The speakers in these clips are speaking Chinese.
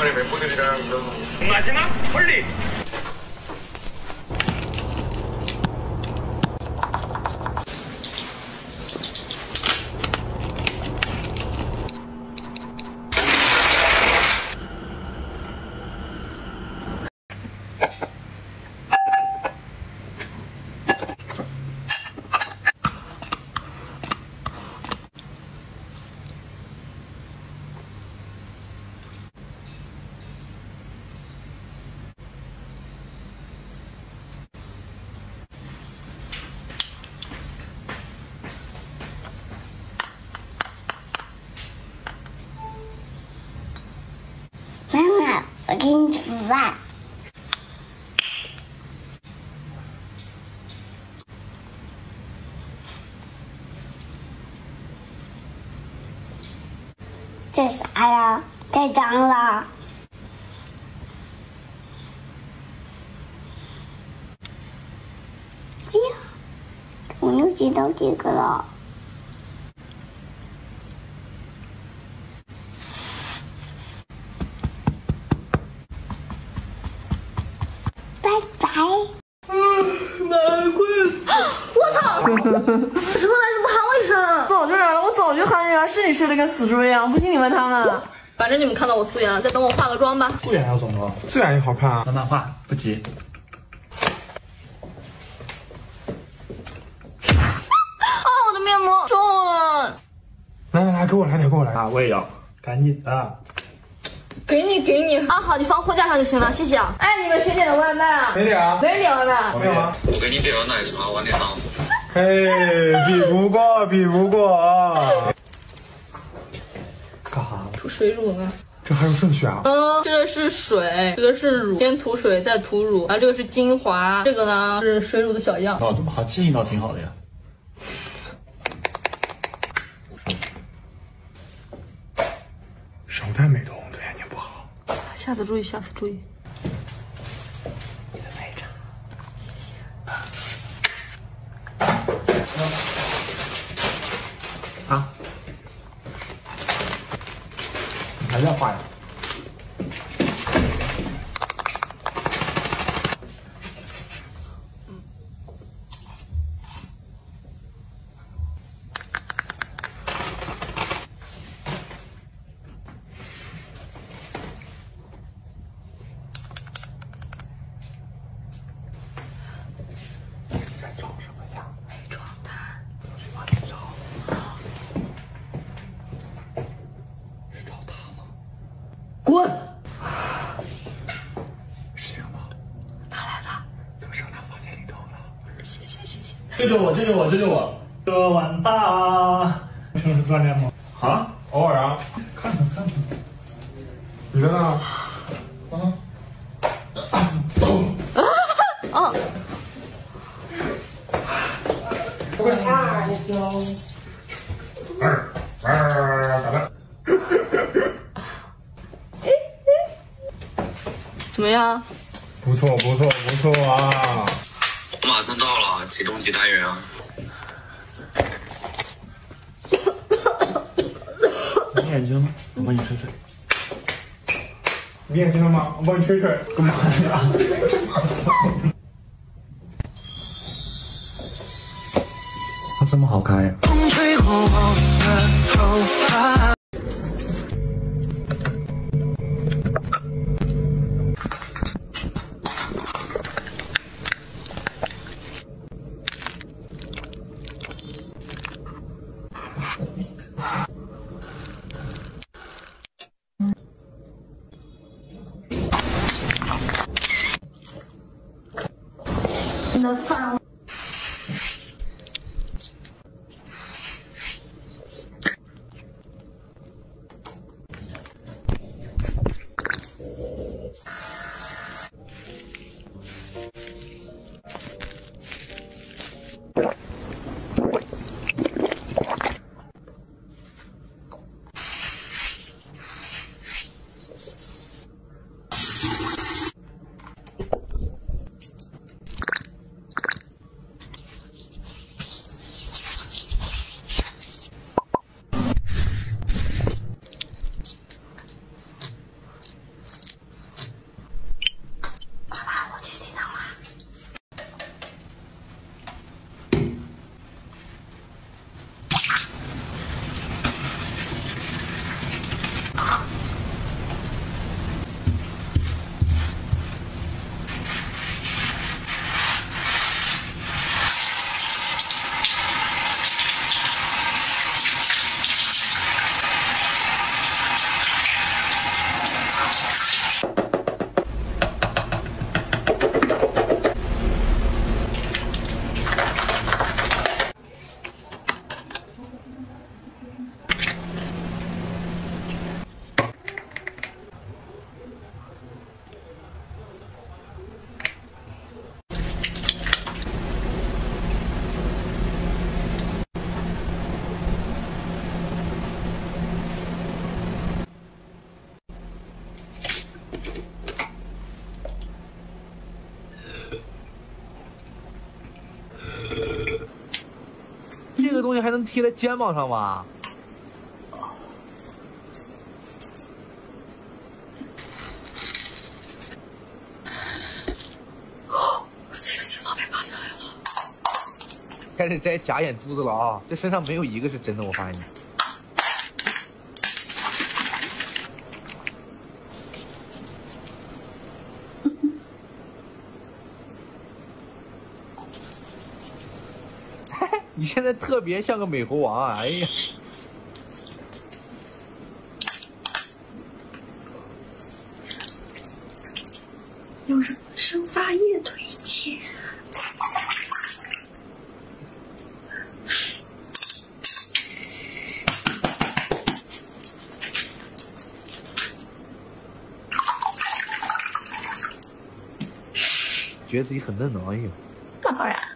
부들이랑 마지막 홀릭. 妈妈，我给你煮饭。这啥呀？太脏了。哎呀，我又接到这个了。拜拜。 难怪死！我操！什么来着？不喊我一声？早就让我早就喊你了，是你睡得跟死猪一样，不信你问他们。反正你们看到我素颜了，再等我化个妆吧。 素颜要怎么了？ 这样也好看啊！ 慢慢画，不急。 啊，我的面膜皱了。 来，给我来点，给我来点。 啊，我也要，赶紧的。 给你啊，好，你放货架上就行了，谢谢啊。哎，你们谁点的外卖啊？ 没点啊？ 没点外卖。 没有啊。 我给你点了奶茶，晚点到。 嘿，比不过啊！干啥？ 涂水乳呢？ 这还有顺序啊？ 这个是水，这个是乳，先涂水再涂乳，然后这个是精华，这个呢是水乳的小样。 哦，这么好记忆倒挺好的呀。 手太美瞳对眼睛不好。 下次注意，下次注意。 啊，你还要画呀？ 在找什么呀？ 美妆蛋， 我去帮你找。是找他吗？ 滚！ 是这个吗？ 哪来的？ 怎么扔他房间里头了？ 谢。 救救我！这完大，平时锻炼吗？啊， 偶尔啊。 看。 你的呢？ 哦。 咋的？ 怎么样？ 不错啊！ 我马上到了，启动几单元啊？ 你眼睛呢？我帮你吹吹。 你眼睛了吗？我帮你吹吹。 干嘛呀？它这么好看呀？ 风吹过我的头发。 能放。 东西还能贴在肩膀上吗？ 谁的金毛被拔下来了？ 开始摘假眼珠子了啊！这身上没有一个是真的，我发现你。你现在特别像个美猴王啊！哎呀， 有人生发液推荐。 觉得自己很嫩呢，哎呦！ 那当然。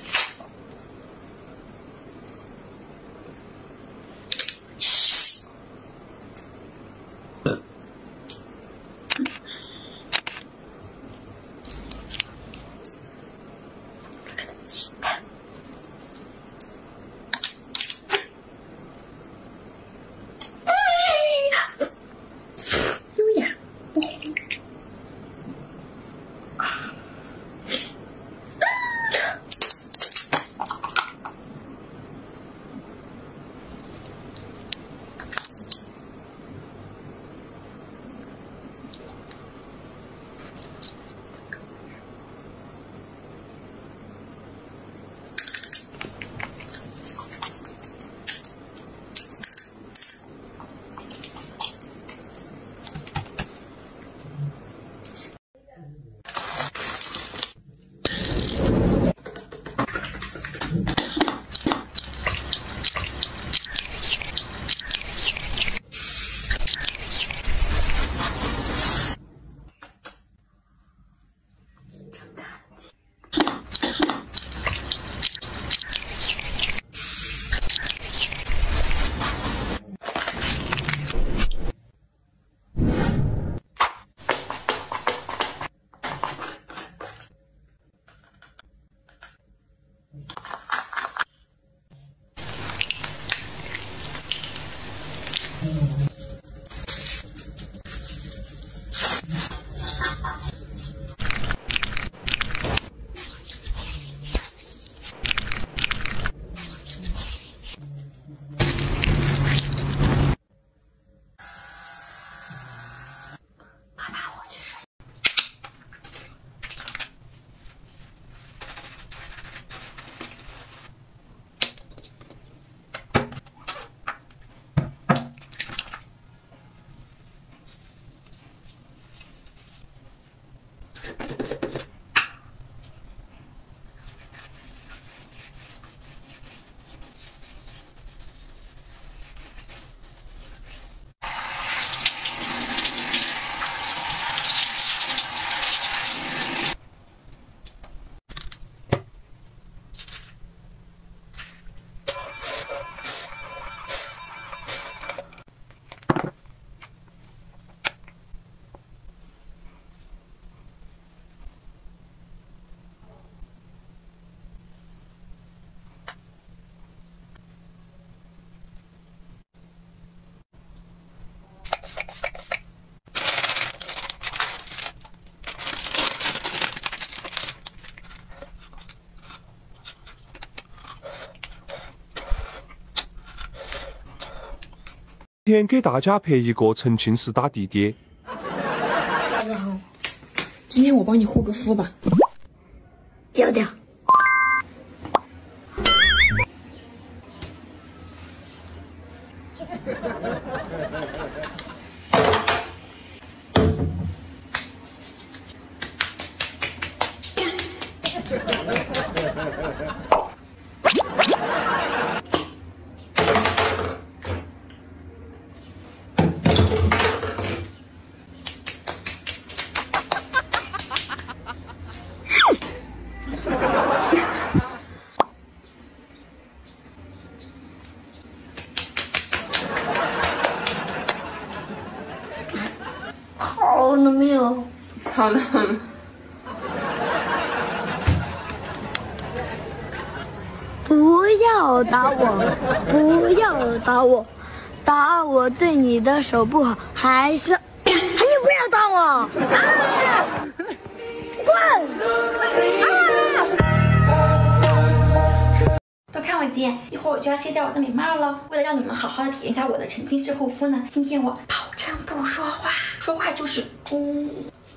今天给大家拍一个沉浸式打地爹。 大哥好，今天我帮你护个肤吧。 丢掉。好了没有？ 好了。 不要。 要打我，不要打我，打我对你的手不好，还是你不要打我！啊！滚！ 都看我姐，一会儿我就要卸掉我的美貌了。为了让你们好好的体验一下我的沉浸式护肤呢，今天我保证不说话，说话就是猪。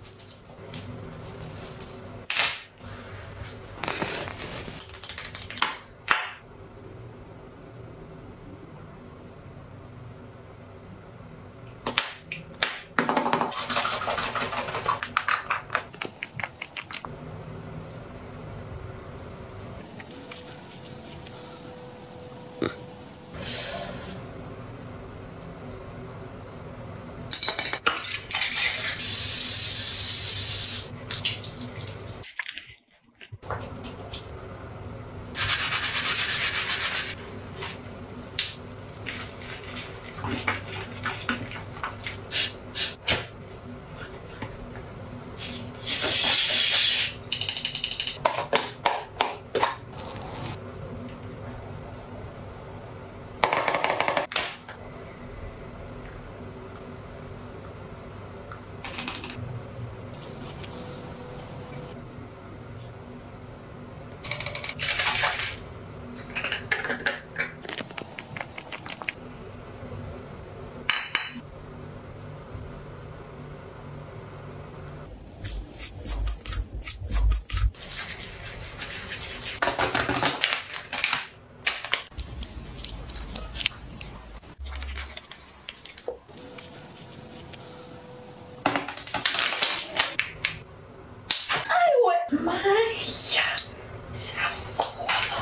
妈呀！吓死我了！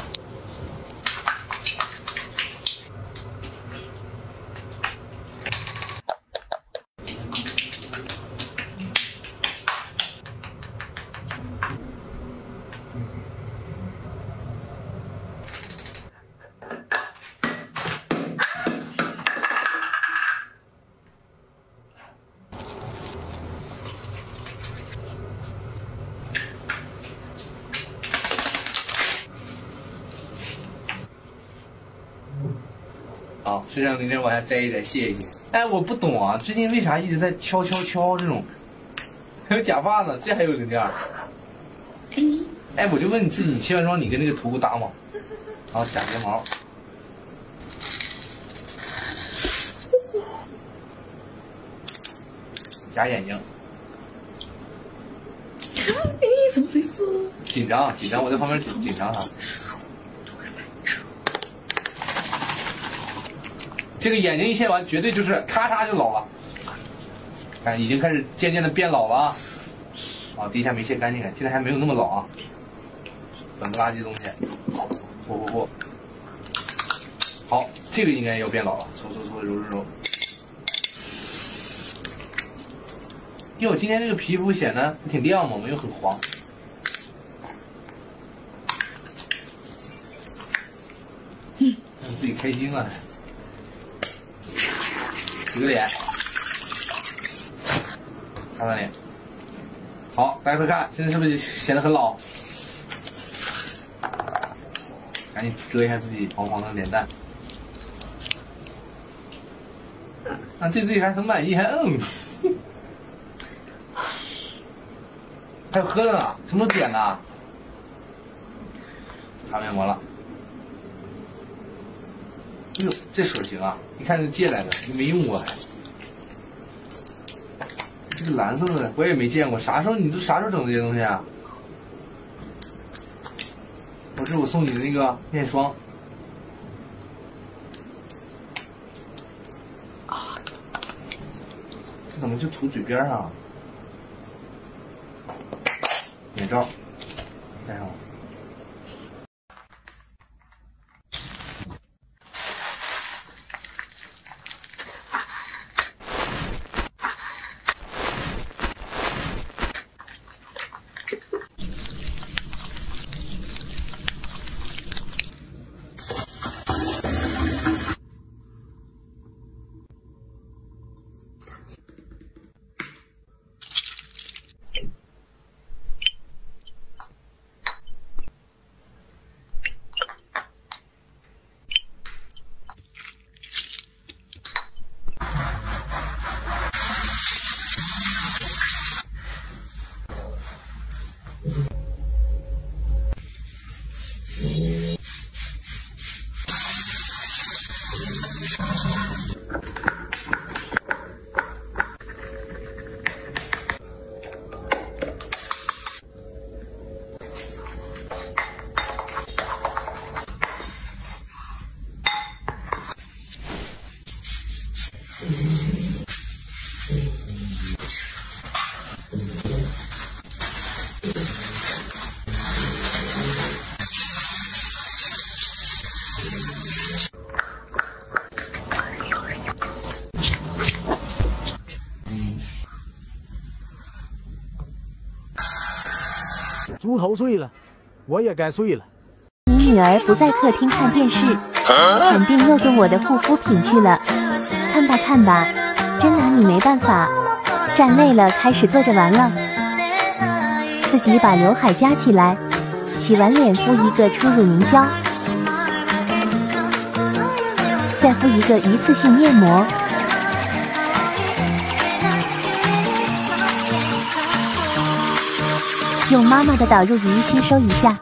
好，身上明天往下摘一摘，卸一卸。哎，我不懂啊，最近为啥一直在敲这种？还有假发呢，这还有零件。哎，我就问你自己，你卸完妆你跟那个图搭吗？然后假睫毛，假眼睛。 哎，怎么回事？ 紧张，我在旁边紧张哈。这个眼睛一卸完，绝对就是咔嚓就老了。看，已经开始渐渐的变老了啊！啊，第一下没卸干净，现在还没有那么老啊。粉不拉几的东西，不。好，这个应该要变老了，搓，揉。因为我今天这个皮肤显得挺亮嘛，没有很黄。让自己开心了。洗个脸，擦擦脸。好，大家快看，现在是不是显得很老？赶紧遮一下自己黄黄的脸蛋。啊，对自己还很满意，还还有喝的呢，什么时候点的？擦面膜了。哎呦，这手型啊，一看是借来的，你没用过还。这个蓝色的我也没见过，啥时候整这些东西啊？这是我送你的那个面霜。啊，这怎么就涂嘴边上啊？眼罩戴上了。 猪头睡了，我也该睡了。 你女儿不在客厅看电视，肯定又跟我的护肤品去了。看吧看吧，真拿你没办法。站累了，开始坐着玩了。自己把刘海夹起来，洗完脸敷一个初乳凝胶，再敷一个一次性面膜。用妈妈的导入仪吸收一下，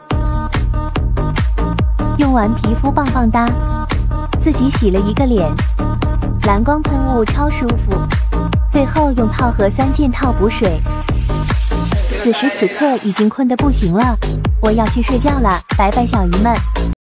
用完皮肤棒棒哒，自己洗了一个脸，蓝光喷雾超舒服。最后用套盒3件套补水。此时此刻已经困得不行了，我要去睡觉了，拜拜小姨们。